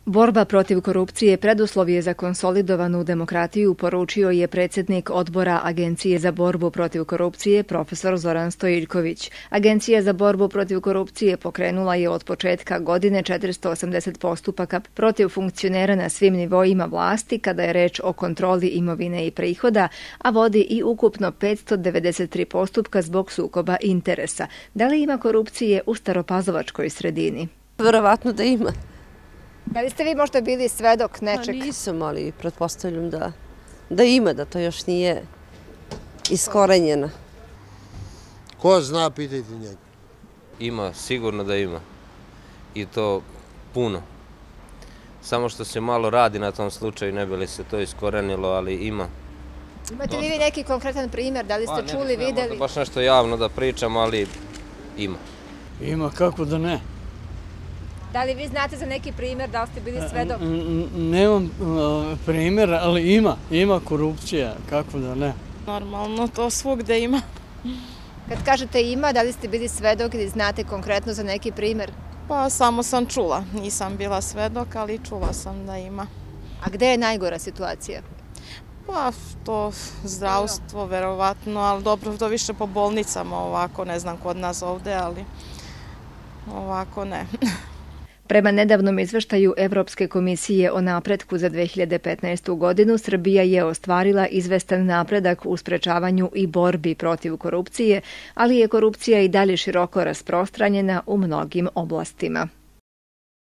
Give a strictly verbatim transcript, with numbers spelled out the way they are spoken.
Borba protiv korupcije preduslov je za konsolidovanu demokratiju, poručio je predsjednik odbora Agencije za borbu protiv korupcije, profesor Zoran Stojiljković. Agencija za borbu protiv korupcije pokrenula je od početka godine četiristo osamdeset postupaka protiv funkcionera na svim nivoima vlasti kada je reč o kontroli imovine i prihoda, a vodi i ukupno petsto devedeset tri postupka zbog sukoba interesa. Da li ima korupcije u staropazovačkoj sredini? Verovatno da ima. Da li ste vi možda bili svedok nečeg? Pa nisam, ali pretpostavljam da, da ima, da to još nije iskorenjeno. Ko zna, pitajte njega. Ima, sigurno da ima. I to puno. Samo što se malo radi na tom slučaju, ne bi li se to iskorenilo, ali ima. Imate li vi neki konkretan primjer? Da li ste pa, čuli, ne vidjeli? Baš nešto javno da pričam, ali ima. Ima, kako da ne. Da li vi znate za neki primjer, da li ste bili svedok? Nemam primjer, ali ima, ima korupcija, kako da ne. Normalno, to svugde ima. Kad kažete ima, da li ste bili svedok ili znate konkretno za neki primjer? Pa samo sam čula, nisam bila svedok, ali čula sam da ima. A gde je najgora situacija? Pa to zdravstvo, verovatno, ali dobro, to više po bolnicama ovako, ne znam kod nas ovde, ali ovako ne. Prema nedavnom izveštaju Evropske komisije o napretku za dve hiljade petnaestu. godinu, Srbija je ostvarila izvestan napredak u sprečavanju i borbi protiv korupcije, ali je korupcija i dalje široko rasprostranjena u mnogim oblastima.